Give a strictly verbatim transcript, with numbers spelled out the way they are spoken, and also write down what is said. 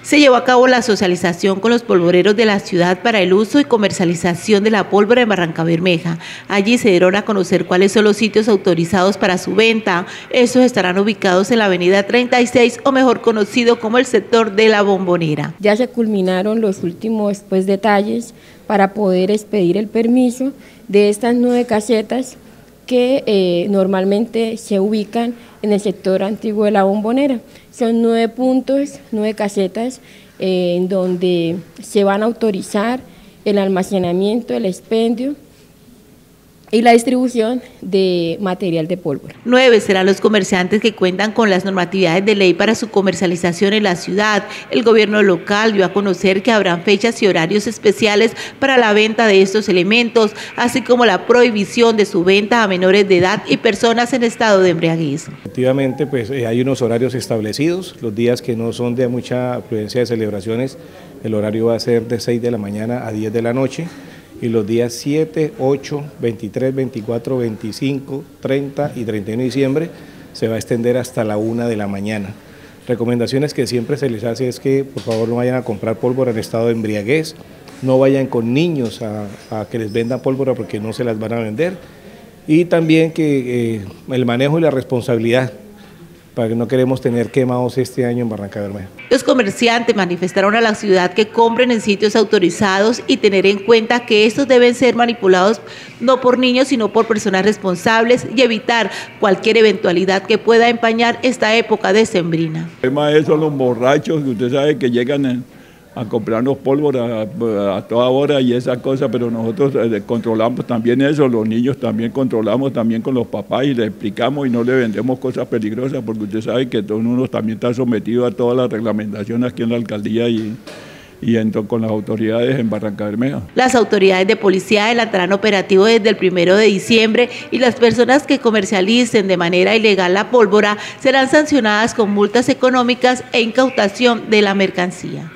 Se llevó a cabo la socialización con los polvoreros de la ciudad para el uso y comercialización de la pólvora en Barrancabermeja. Allí se dieron a conocer cuáles son los sitios autorizados para su venta. Estos estarán ubicados en la avenida treinta y seis, o mejor conocido como el sector de la Bombonera. Ya se culminaron los últimos pues, detalles para poder expedir el permiso de estas nueve casetas que eh, normalmente se ubican en el sector antiguo de la Bombonera. Son nueve puntos, nueve casetas eh, en donde se van a autorizar el almacenamiento, el expendio y la distribución de material de pólvora. Nueve serán los comerciantes que cuentan con las normatividades de ley para su comercialización en la ciudad. El gobierno local dio a conocer que habrán fechas y horarios especiales para la venta de estos elementos, así como la prohibición de su venta a menores de edad y personas en estado de embriaguez. Efectivamente, pues eh, hay unos horarios establecidos. Los días que no son de mucha prudencia de celebraciones, el horario va a ser de seis de la mañana a diez de la noche. Y los días siete, ocho, veintitrés, veinticuatro, veinticinco, treinta y treinta y uno de diciembre se va a extender hasta la una de la mañana. Recomendaciones que siempre se les hace es que por favor no vayan a comprar pólvora en estado de embriaguez, no vayan con niños a, a que les vendan pólvora porque no se las van a vender, y también que eh, el manejo y la responsabilidad, para que no queremos tener quemados este año en Barrancabermeja. Los comerciantes manifestaron a la ciudad que compren en sitios autorizados y tener en cuenta que estos deben ser manipulados no por niños sino por personas responsables y evitar cualquier eventualidad que pueda empañar esta época decembrina. El tema es eso, los borrachos que usted sabe que llegan en, a comprarnos pólvora a, a toda hora y esas cosas, pero nosotros eh, controlamos también eso, los niños también controlamos también con los papás y les explicamos y no le vendemos cosas peligrosas porque usted sabe que todo uno también está sometido a toda la reglamentación aquí en la alcaldía y, y en, con las autoridades en Barrancabermeja. Las autoridades de policía adelantarán operativo desde el primero de diciembre y las personas que comercialicen de manera ilegal la pólvora serán sancionadas con multas económicas e incautación de la mercancía.